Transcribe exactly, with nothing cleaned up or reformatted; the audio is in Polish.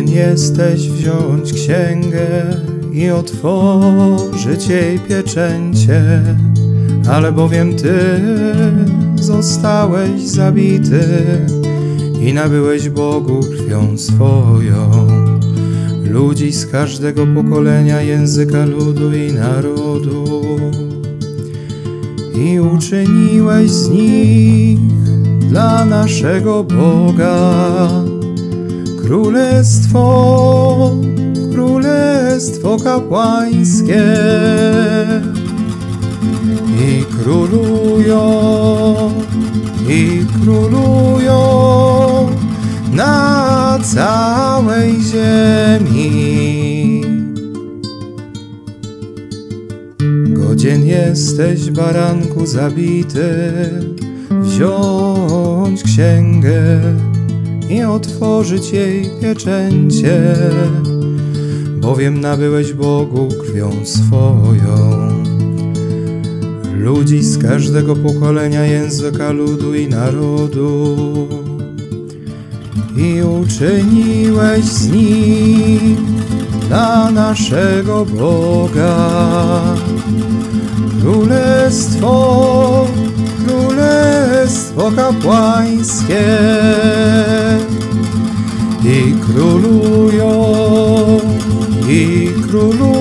Godzien jesteś wziąć księgę i otworzyć jej pieczęcie, ale bowiem Ty zostałeś zabity i nabyłeś Bogu krwią swoją ludzi z każdego pokolenia, języka, ludu i narodu, i uczyniłeś z nich dla naszego Boga królestwo, królestwo kapłańskie, i królują, i królują na całej ziemi. Godzien jesteś, baranku zabity, wziąć księgę i otworzyć jej pieczęcie, bowiem nabyłeś Bogu krwią swoją ludzi z każdego pokolenia, języka, ludu i narodu, i uczyniłeś z nich dla naszego Boga królestwo, królestwo kapłańskie, i królują, i królują